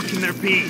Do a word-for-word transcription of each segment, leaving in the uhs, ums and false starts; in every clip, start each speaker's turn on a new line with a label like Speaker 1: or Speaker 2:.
Speaker 1: fuck can there be?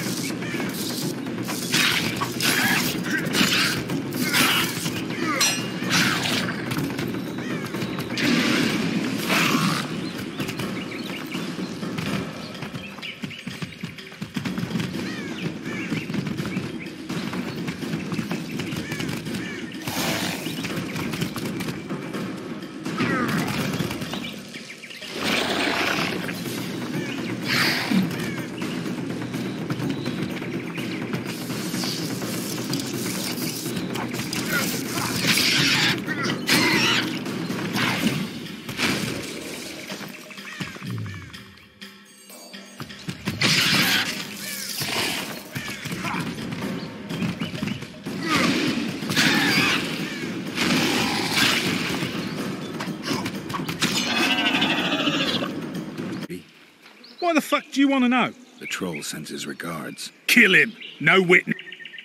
Speaker 2: Why the fuck do you want to know?
Speaker 3: The troll sends his regards.
Speaker 2: Kill him. No witness.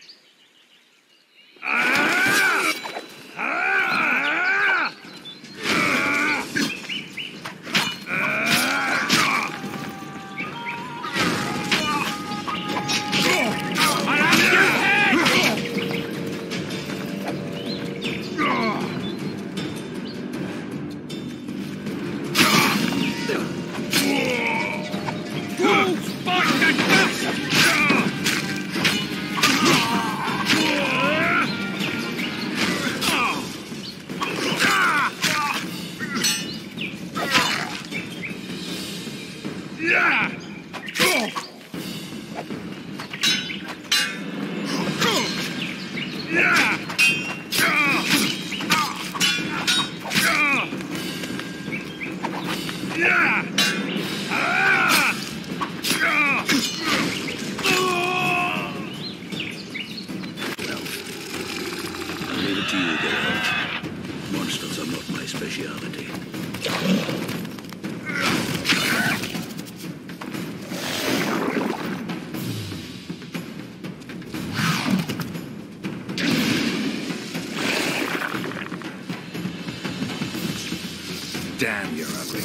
Speaker 3: Damn, you're ugly.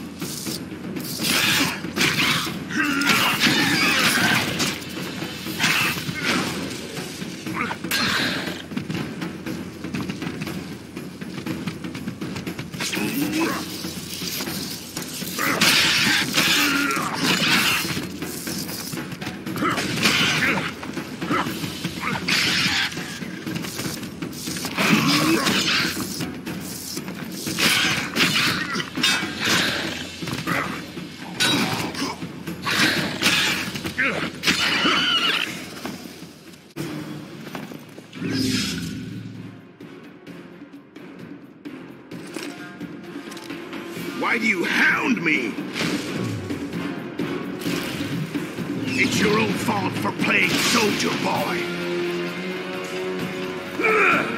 Speaker 1: Why do you hound me? It's your own fault for playing soldier boy. Ugh.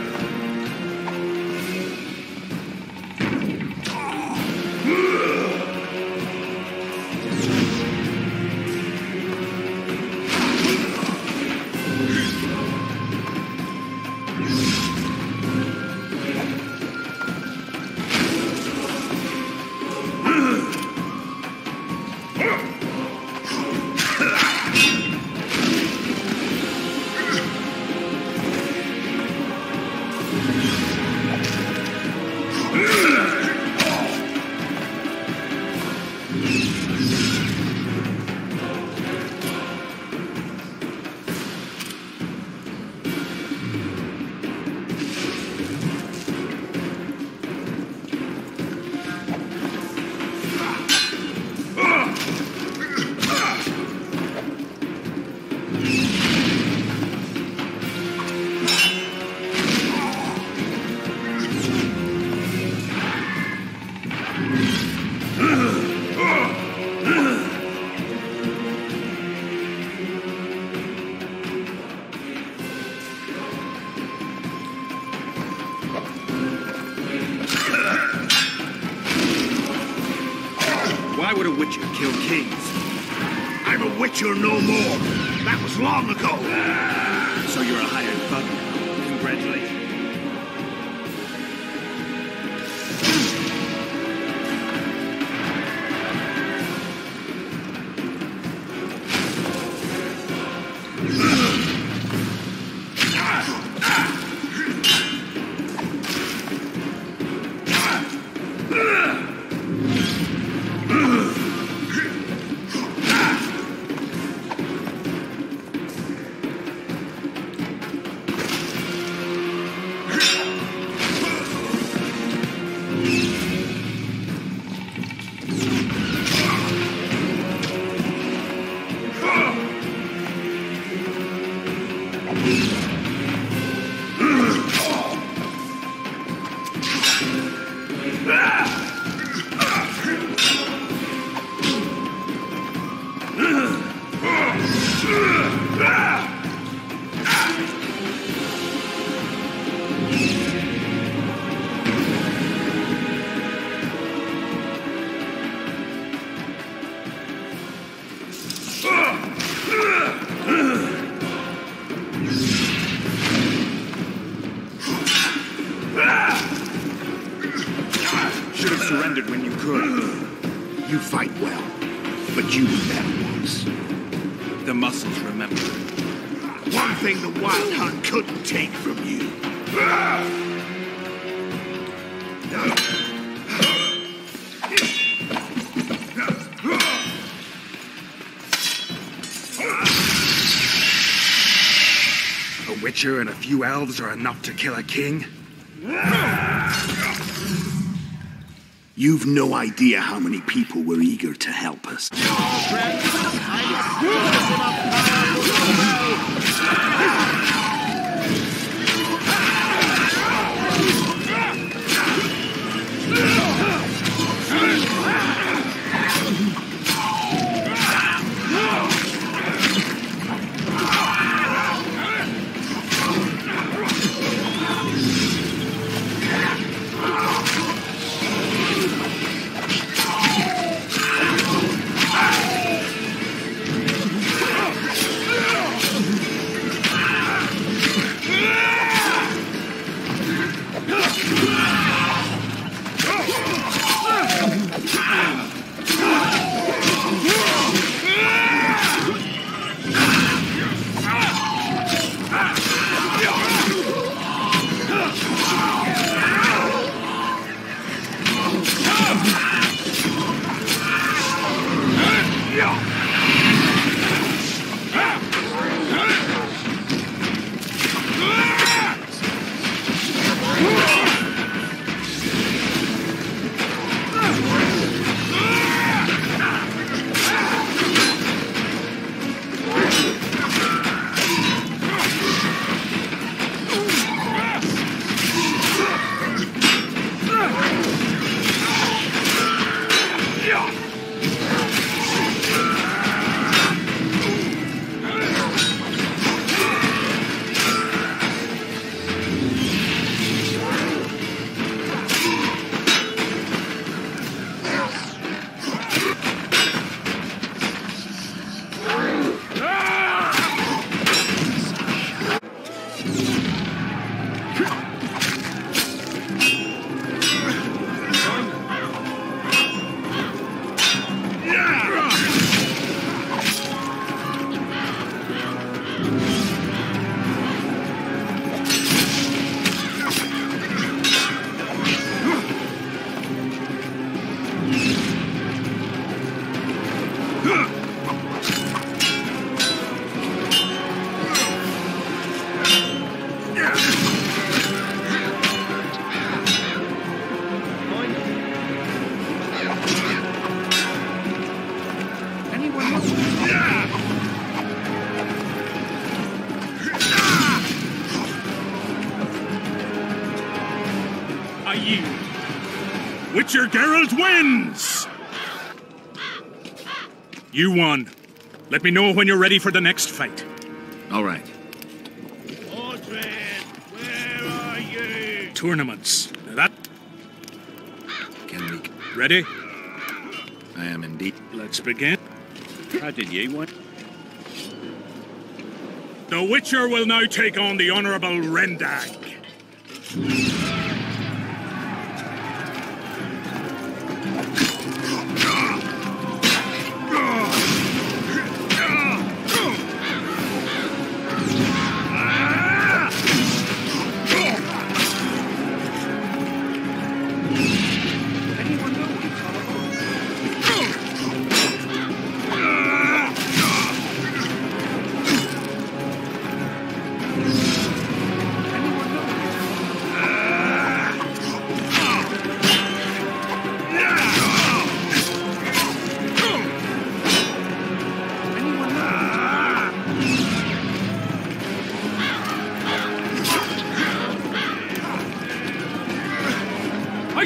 Speaker 1: Why would a witcher kill kings? I'm a witcher no more. That was long ago.
Speaker 4: So you're a hired thug now. Congratulations.
Speaker 1: Should have surrendered when you could. You fight well, but you were better once.
Speaker 4: The muscles remember.
Speaker 1: One thing the Wild Hunt couldn't take from you. A Witcher and a few elves are enough to kill a king? You've no idea how many people were eager to help us.
Speaker 2: Witcher Geralt wins! You won. Let me know when you're ready for the next fight.
Speaker 3: All right.
Speaker 1: Mordred, where are you?
Speaker 2: Tournaments. Now that...
Speaker 3: Can we...
Speaker 2: Ready?
Speaker 3: I am indeed.
Speaker 2: Let's begin.
Speaker 4: How did you want?
Speaker 2: The Witcher will now take on the Honourable Rendag.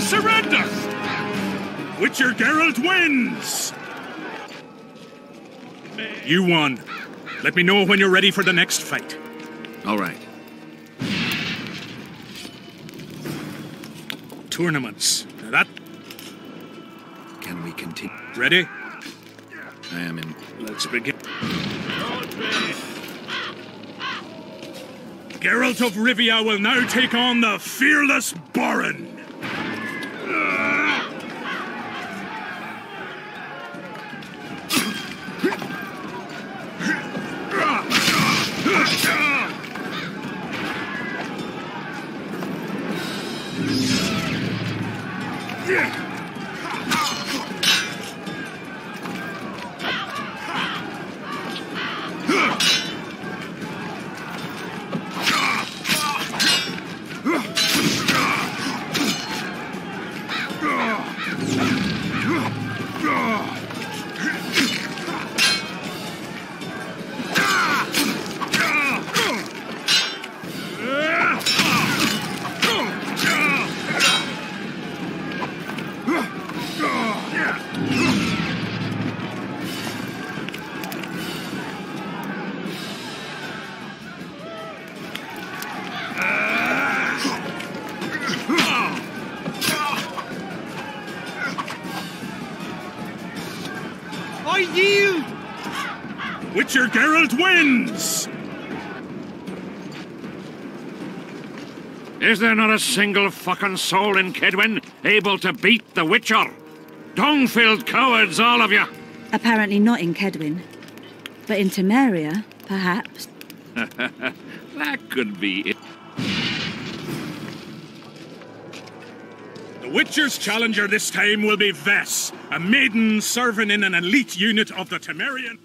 Speaker 2: surrender! Witcher Geralt wins! You won. Let me know when you're ready for the next fight.
Speaker 3: All right.
Speaker 2: Tournaments. Now that...
Speaker 3: Can we continue?
Speaker 2: Ready?
Speaker 3: I am in.
Speaker 2: Let's begin. Geralt of Rivia will now take on the fearless Baron.
Speaker 1: I yield!
Speaker 2: Witcher Geralt wins!
Speaker 5: Is there not a single fucking soul in Kedwin able to beat the Witcher? Dung-filled cowards, all of you!
Speaker 6: Apparently not in Kedwin. But in Temeria, perhaps.
Speaker 5: That could be it.
Speaker 2: The Witcher's challenger this time will be Vess, a maiden serving in an elite unit of the Temerian...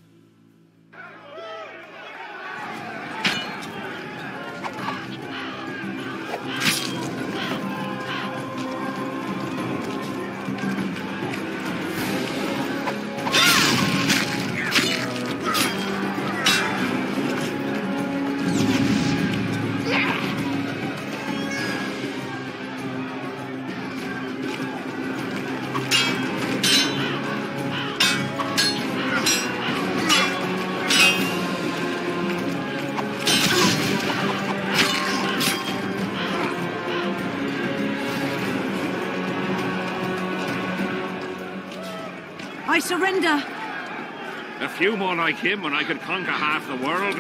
Speaker 6: I surrender!
Speaker 5: A few more like him and I could conquer half the world.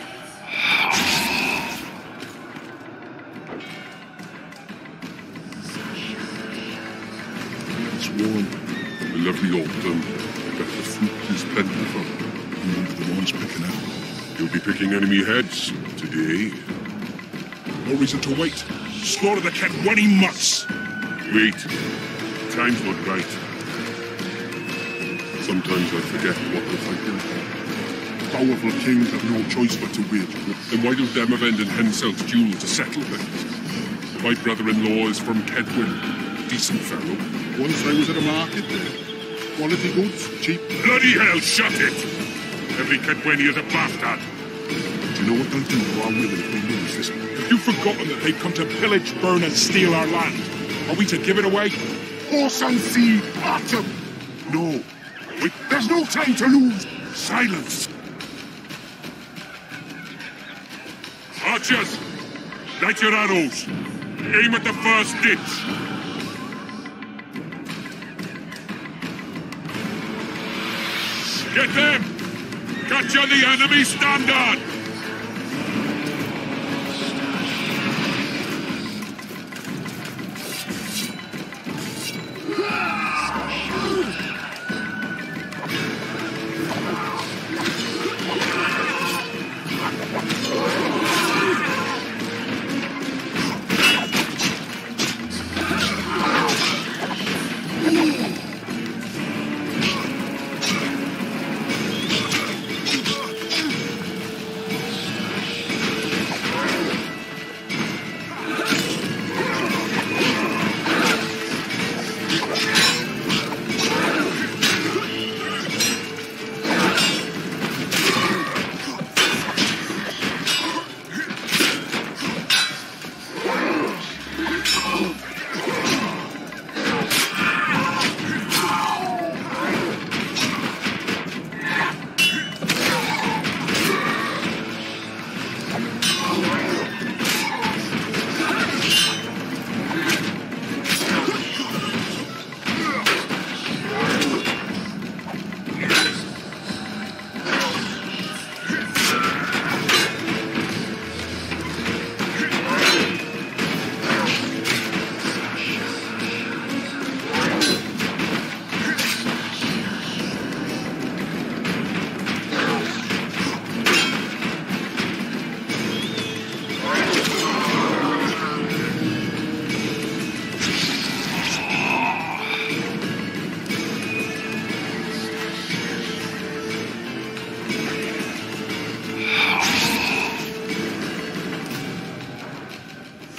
Speaker 7: It's warm. A lovely autumn. But the fruit is plentiful. You won't be the ones picking out. You'll be picking enemy heads today.
Speaker 8: No reason to wait. Slaughter the Kedwani mutts!
Speaker 7: Wait. Time's not right. Sometimes I forget what we're fighting.
Speaker 8: Powerful kings have no choice but to wage war.
Speaker 7: Then why don't Demavend and Henselt's duel to settle things? My brother-in-law is from Kedwin. Decent fellow.
Speaker 8: Once I was at a market there. Quality goods, cheap.
Speaker 7: Bloody hell, shut it! Every Kedwini is a bastard.
Speaker 8: Do you know what they'll do to our women if they lose this? Have you forgotten that they've come to pillage, burn, and steal our land? Are we to give it away? Horse and seed, autumn! No. Wait, there's no time to lose! Silence!
Speaker 7: Archers! Light your arrows! Aim at the first ditch! Get them! Catch on the enemy standard!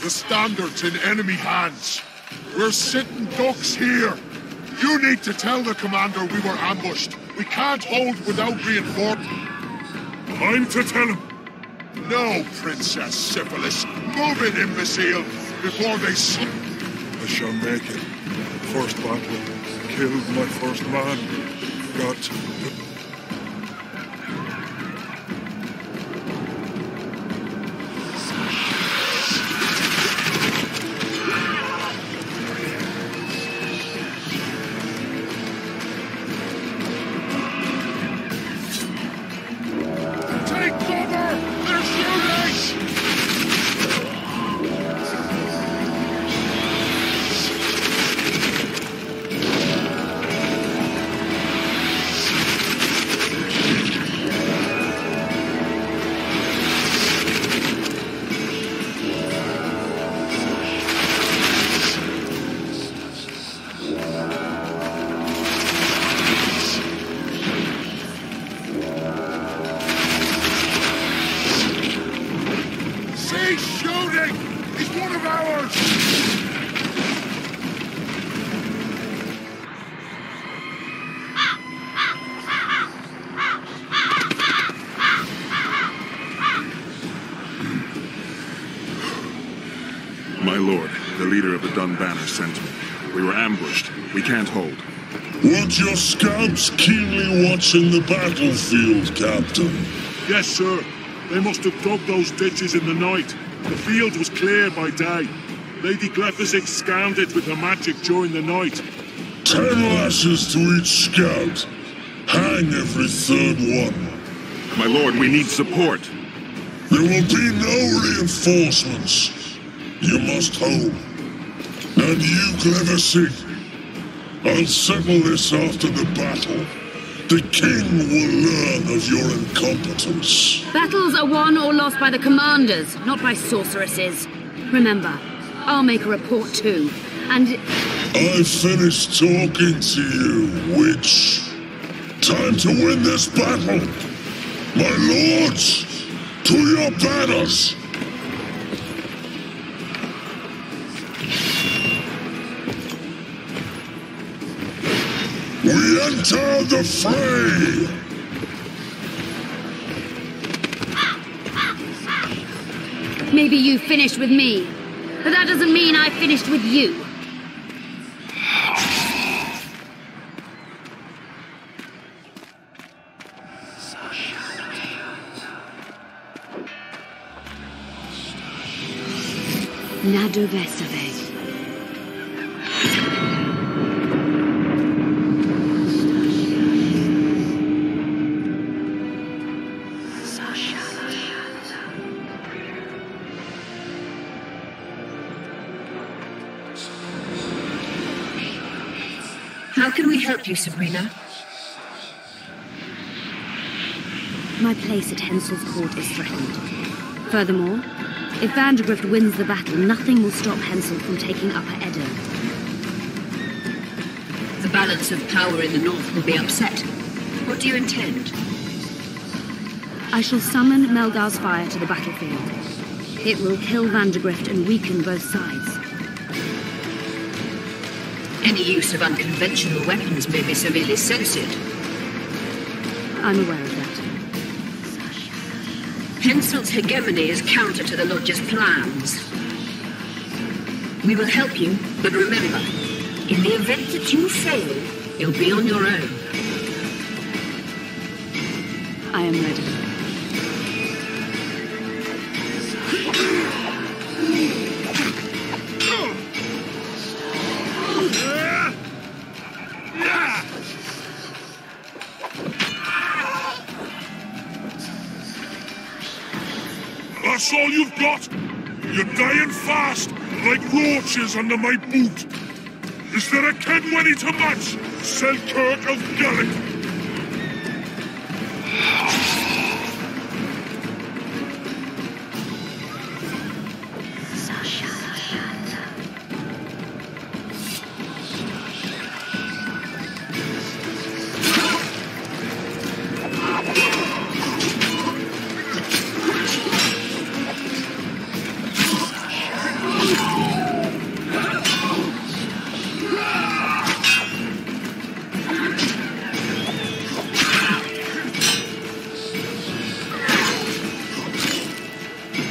Speaker 8: The standard's in enemy hands. We're sitting ducks here. You need to tell the commander we were ambushed. We can't hold without reinforcement.
Speaker 7: I'm to tell him.
Speaker 8: No, Princess Syphilis. Move it, imbecile, before they slip.
Speaker 7: I shall make it. First battle. Killed my first man. Got to...
Speaker 8: Take cover! They're shooting! He's shooting! He's one of ours!
Speaker 7: My lord, the leader of the Dun Banner sent me. We were ambushed. We can't hold.
Speaker 9: Weren't your scouts keenly watching the battlefield, Captain?
Speaker 8: Yes, sir. They must have dug those ditches in the night. The field was clear by day. Lady Glephisic scanned it with her magic during the night.
Speaker 9: Ten lashes to each scout. Hang every third one.
Speaker 7: My lord, we need support.
Speaker 9: There will be no reinforcements. You must hold. And you, Glephisic, I'll settle this after the battle. The king will learn of your incompetence.
Speaker 10: Battles are won or lost by the commanders, not by sorceresses. Remember, I'll make a report too, and...
Speaker 9: I've finished talking to you, witch. Time to win this battle. My lords, to your banners. We enter the fray!
Speaker 10: Maybe you finished with me, but that doesn't mean I finished with you. Nadovesave.
Speaker 11: How can we help you, Sabrina?
Speaker 10: My place at Hensel's court is threatened. Furthermore, if Vandergrift wins the battle, nothing will stop Hensel from taking Upper Edo.
Speaker 11: The balance of power in the north will be upset. What do you intend?
Speaker 10: I shall summon Melgar's fire to the battlefield. It will kill Vandergrift and weaken both sides.
Speaker 11: Any use of unconventional weapons may be severely censored.
Speaker 10: I'm aware of that.
Speaker 11: Hensel's hegemony is counter to the Lodge's plans. We will help you, but remember, in the event that you fail, you'll be on your own.
Speaker 10: I am ready.
Speaker 8: That's all you've got? You're dying fast, like roaches under my boot. Is there a Kenwenny to match? Selkirk of Gaelic?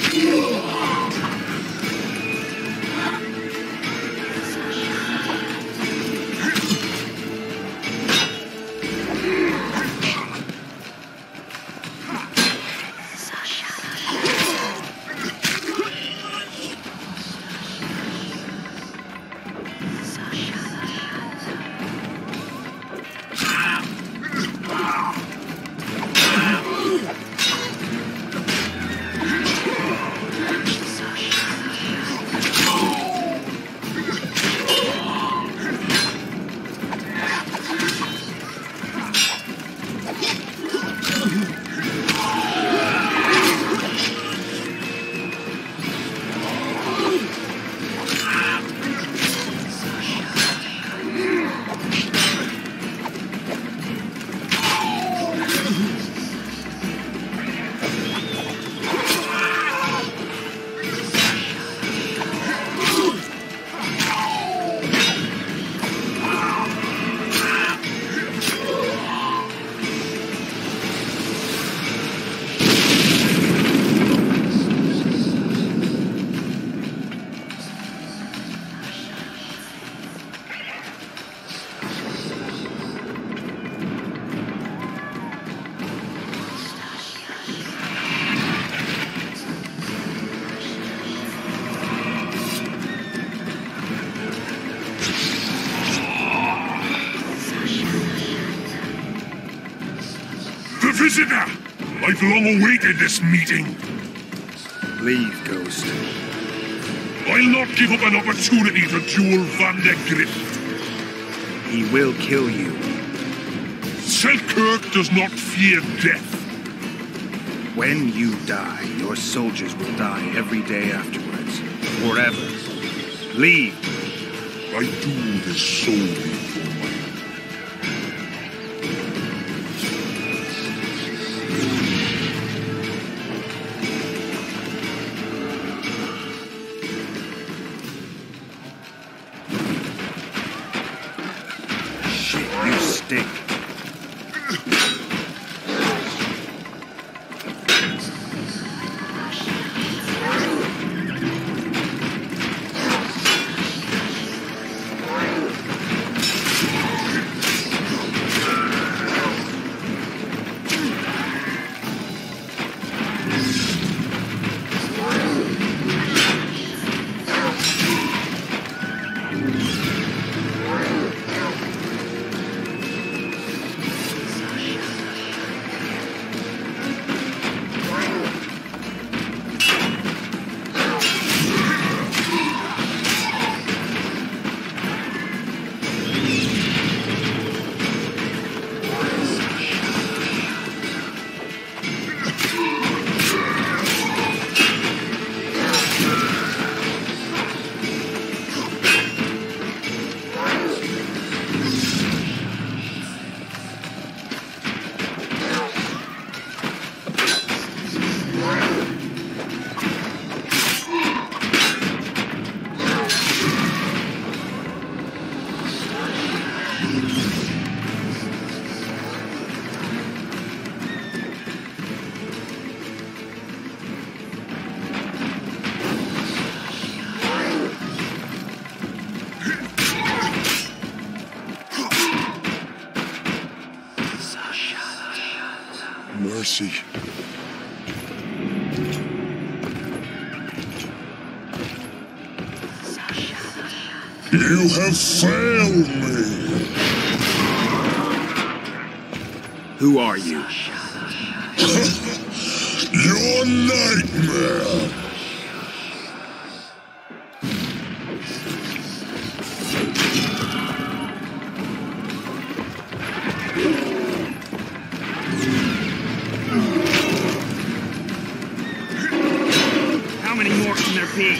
Speaker 7: Visitor! I've long awaited this meeting.
Speaker 3: Leave, Ghost.
Speaker 7: I'll not give up an opportunity to duel Van der Grift.
Speaker 3: He will kill you.
Speaker 7: Selkirk does not fear death.
Speaker 3: When you die, your soldiers will die every day afterwards. Forever. Leave.
Speaker 7: I do this solely for my...
Speaker 3: You stink.
Speaker 7: Mercy.
Speaker 9: You have failed me.
Speaker 3: Who are you?
Speaker 9: Your nightmare.
Speaker 4: How many more can there be?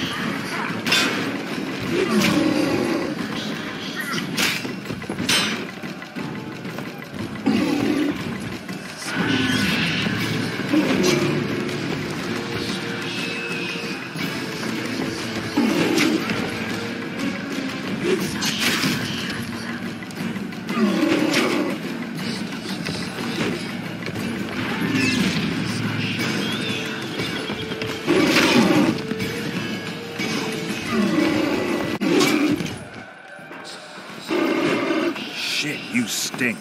Speaker 3: stink.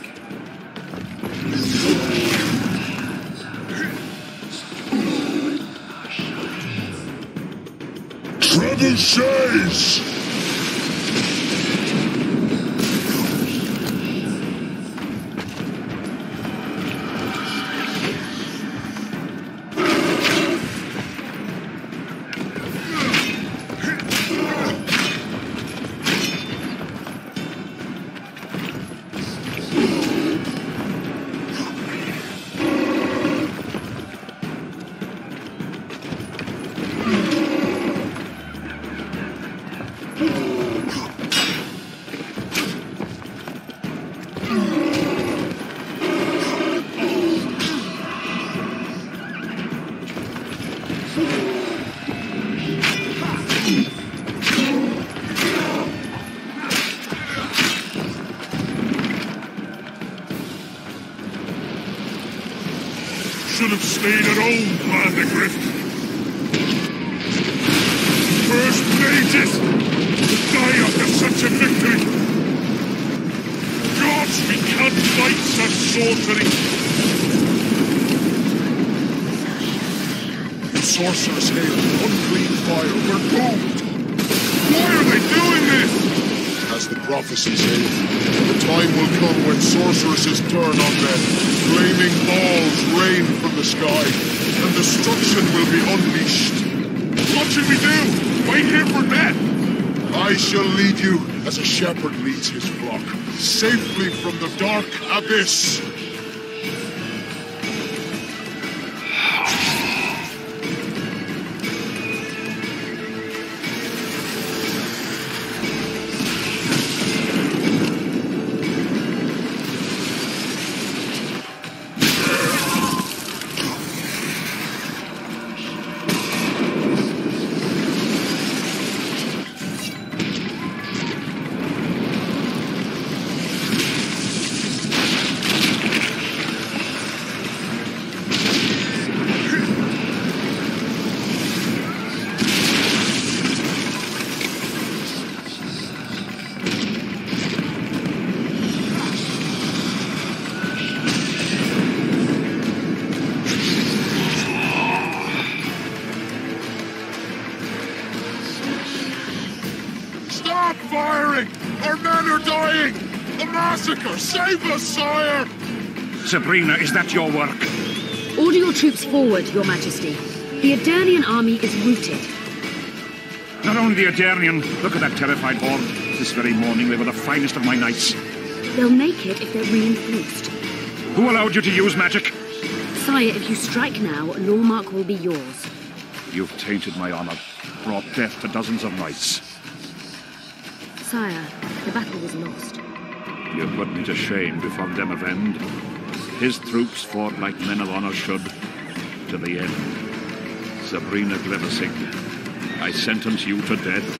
Speaker 9: Trebuchets!
Speaker 8: Should have stayed at home, Vandegrift. First mages to die after such a victory. Gods, we can't fight such sorcery. The sorcerer's hail, unclean fire, we're doomed. Why are they doing this? As the prophecy says, the time will come when sorceresses turn on men. Flaming balls rain from the sky, and destruction will be unleashed. What should we do? Wait here for death? I shall lead you as a shepherd leads his flock, safely from the dark abyss. Stop firing! Our men are dying! A massacre! Save us, sire!
Speaker 5: Sabrina, is that your work?
Speaker 10: Order your troops forward, Your Majesty. The Adernian army is routed.
Speaker 5: Not only the Adernian, look at that terrified horde. This very morning they were the finest of my knights.
Speaker 10: They'll make it if they're reinforced.
Speaker 5: Who allowed you to use magic?
Speaker 10: Sire, if you strike now, Lawmark will be yours.
Speaker 5: You've tainted my honor, brought death to dozens of knights.
Speaker 10: Sire, the battle was lost.
Speaker 5: You put me to shame before them of end. His troops fought like men of honor should, to the end. Sabrina Gleversing, I sentence you to death.